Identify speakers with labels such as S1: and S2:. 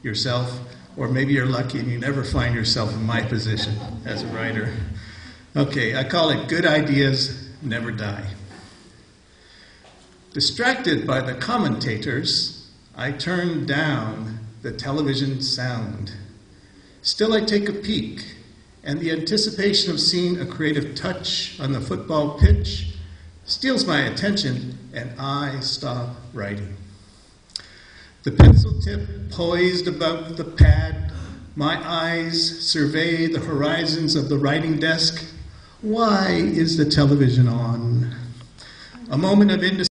S1: yourself, or maybe you're lucky and you never find yourself in my position as a writer. Okay, I call it Good Ideas Never Die. Distracted by the commentators, I turn down the television sound. Still, I take a peek, and the anticipation of seeing a creative touch on the football pitch steals my attention, and I stop writing. The pencil tip poised above the pad, my eyes survey the horizons of the writing desk. Why is the television on? A moment of indecision.